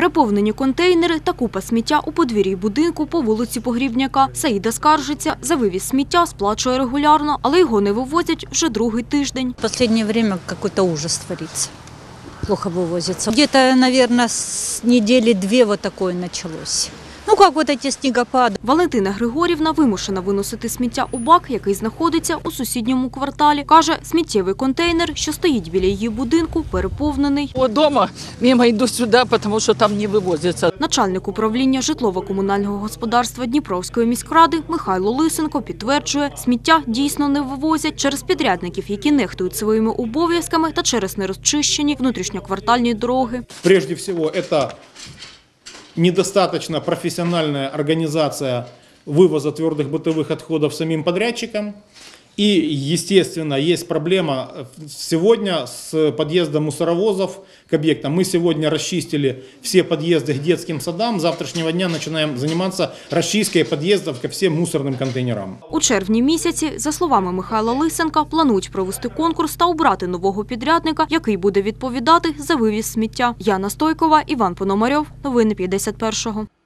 Переповнені контейнери та купа сміття у подвір'ї будинку по вулиці Погрібняка. Саїда скаржиться, за вивіз сміття сплачує регулярно, але його не вивозять вже другий тиждень. В останнє время какой-то ужас творится. Плохо вывозится. Где-то, наверное, с недели две вот такое началось. Ну, как вот эти снегопады. Валентина Григорівна вимушена виносити сміття у бак, який знаходиться у сусідньому кварталі. Каже, сміттєвий контейнер, що стоїть біля її будинку, переповнений. Вот дома мимо иду сюда, потому что там не вывозится. Начальник управління житлово-комунального господарства Дніпровської міськради Михайло Лисенко підтверджує, сміття дійсно не вивозять через підрядників, які нехтують своїми обов'язками та через нерозчищені внутрішньоквартальні дороги. Прежде всего, это недостаточно профессиональная организация вывоза твердых бытовых отходов самим подрядчиком. И, естественно, есть проблема сегодня с подъездом мусоровозов к объектам. Мы сегодня расчистили все подъезды к детским садам. С завтрашнего дня начинаем заниматься расчисткой подъездов ко всем мусорным контейнерам. У червні місяці, за словами Михайла Лисенка, планують провести конкурс та обрати нового підрядника, який буде відповідати за вивіз сміття. Яна Стойкова, Іван Пономарьов. Новини 51-го.